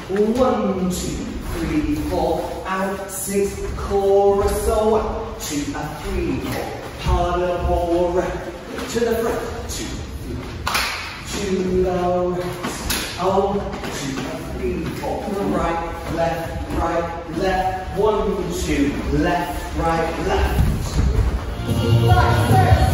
1, 2, 3, 4, out, 6, chorus, so 1, 2, 3, 4, harder, more, to the front, 2, 3, to the right, oh, 2, 3, 4, right, left, 1, 2, left, right, left. 5, 6.